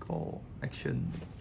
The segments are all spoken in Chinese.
Go action。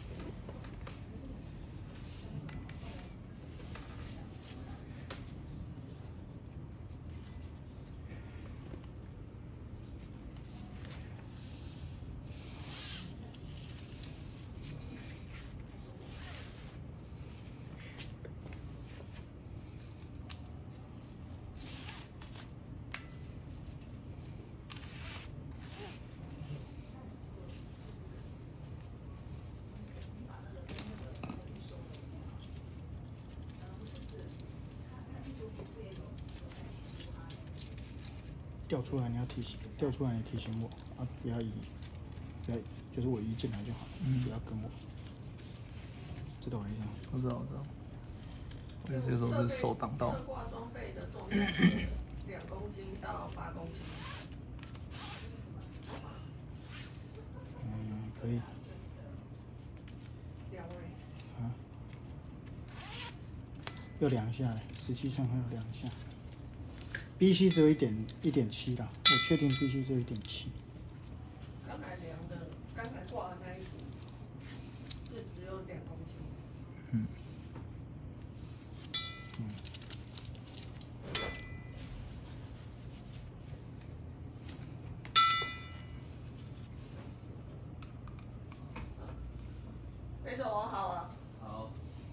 掉出来你要提醒，掉出来你提醒我啊，不要就是我移进来就好，不要跟我，知道我意思吗？ 我知道。我有时候是手挡到。 侧挂装备的重量是2公斤到8公斤。 可以。 2位。 啊。要量一下嘞，实际上还要量一下。BC 只有1.7啦，我确定 BC 只有1.7。 刚才量的，刚才挂的那一组是只有2公斤。没走，我好了。 好。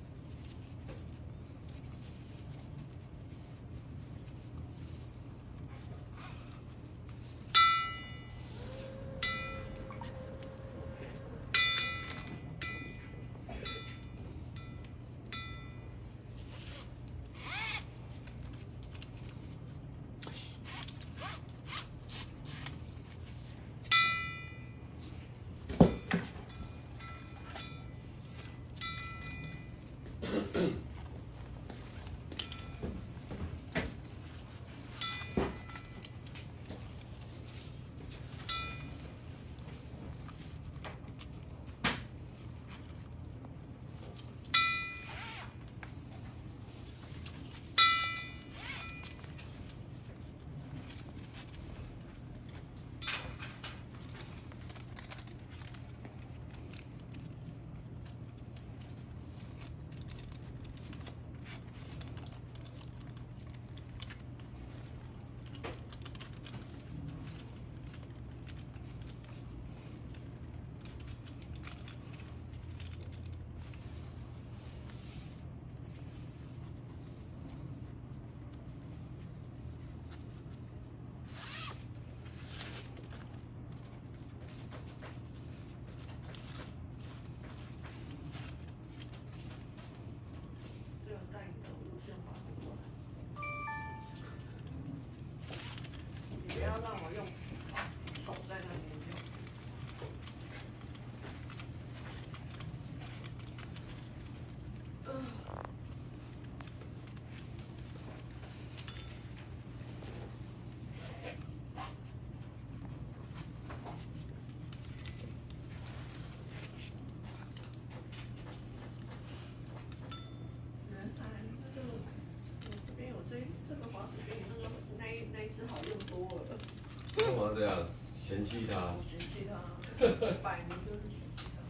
不要让我用手在那边用。 干嘛这样？嫌弃他？ 我嫌弃他，摆明就是嫌弃他。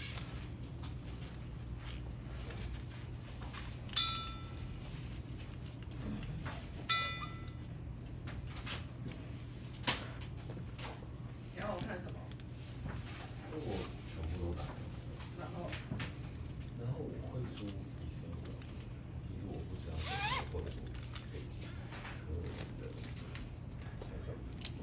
你要我看什么？ 我全部都打。 然后我会租医生的，其实我不知道会不会给客人的才算贵。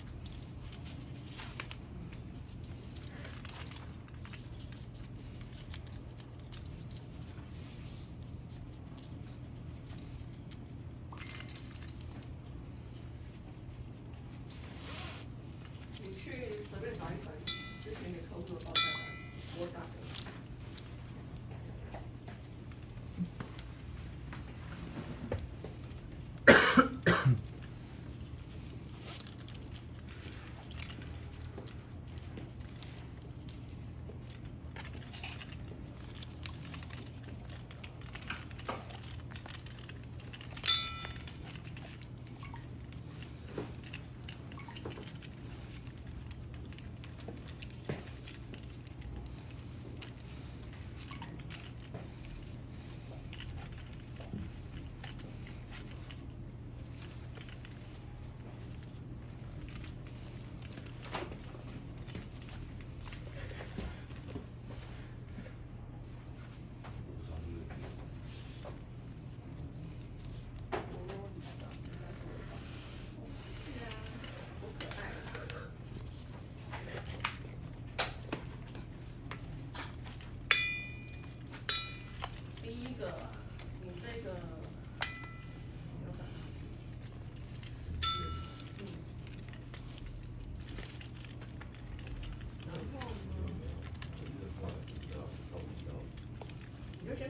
你去随便找一本之前给客户的报价单，我打给你。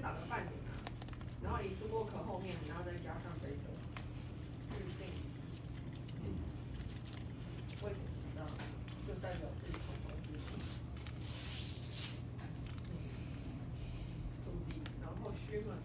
先打个半年啊，然后以斯沃克后面你要再加上这个滤镜，为什么知道？就代表是从公司土地，然后虚嘛。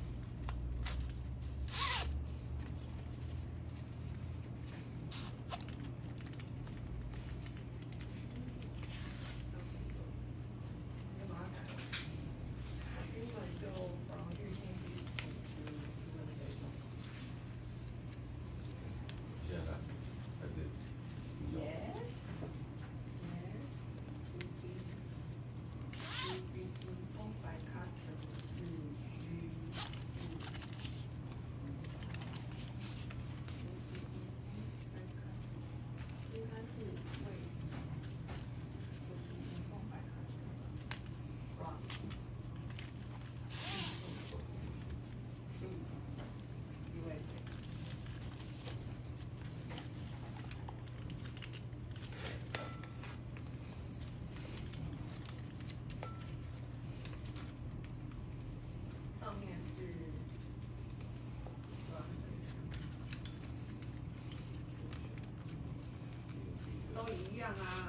都一样啊。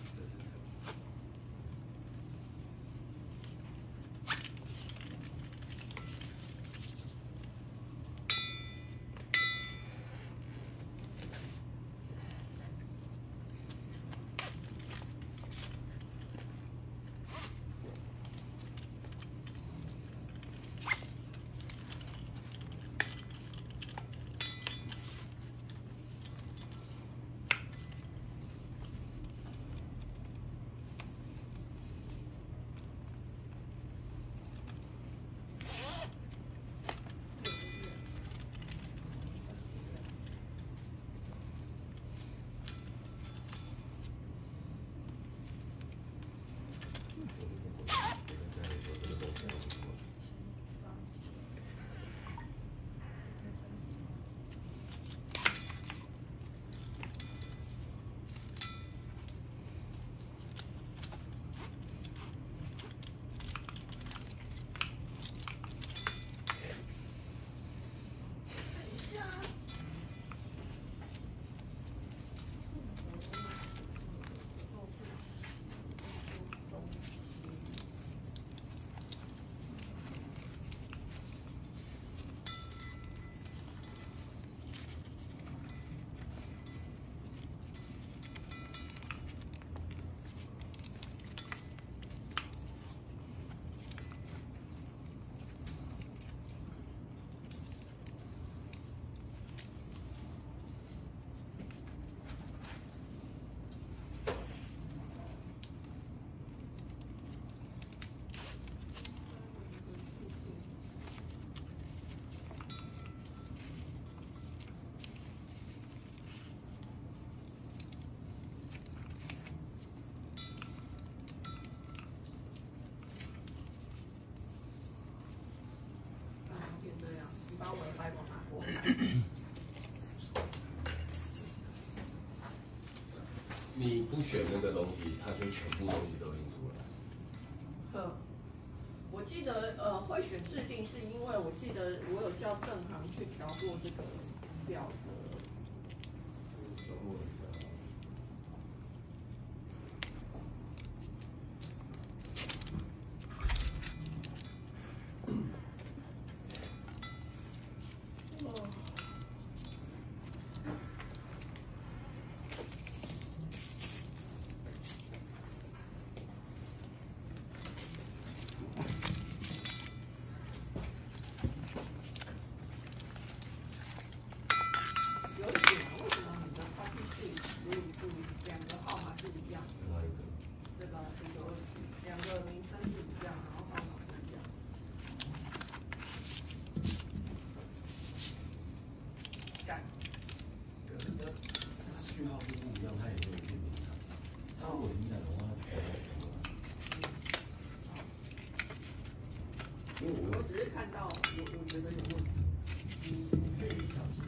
把我的白毛拿过来。 你不选那个东西，它就全部东西都印出来。 我记得会选制定是因为我记得我有叫正行去调过这个表格。我只是看到，我觉得有问题，你自己小心。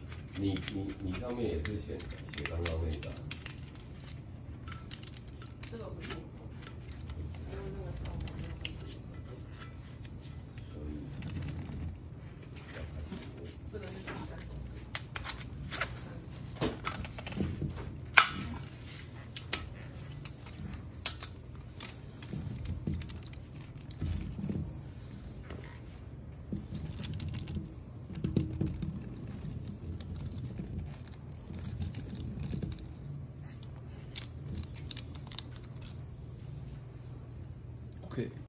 你上面也是写刚刚那个。 这个不清楚，因为那个上面没有很清楚。 所以要看我。 这个是第三种。 OK。